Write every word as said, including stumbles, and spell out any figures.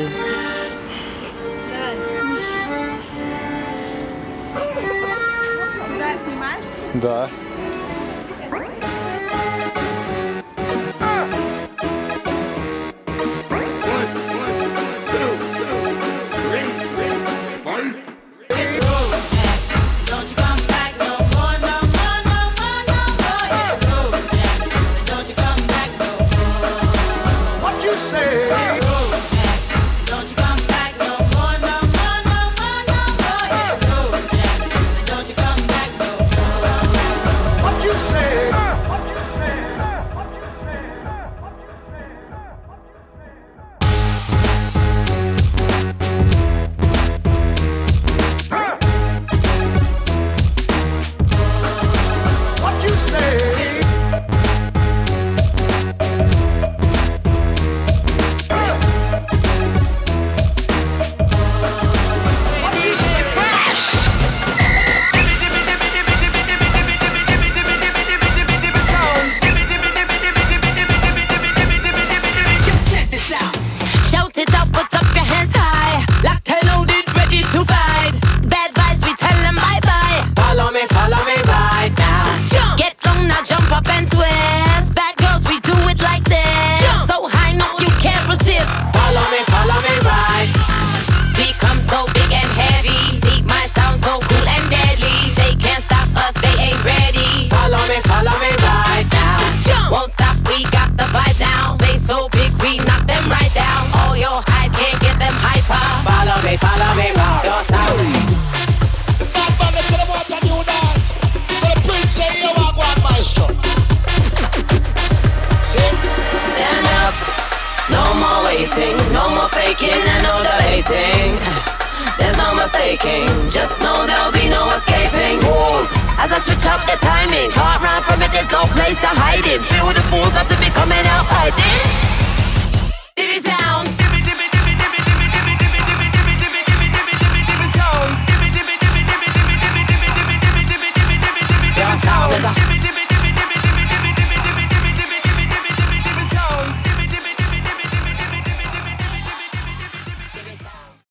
Туда снимаешь? Да. Follow me, rock your sound. Stand up, no more waiting, no more faking and no debating. There's no mistaking, just know there'll be no escaping. As I switch up the timing.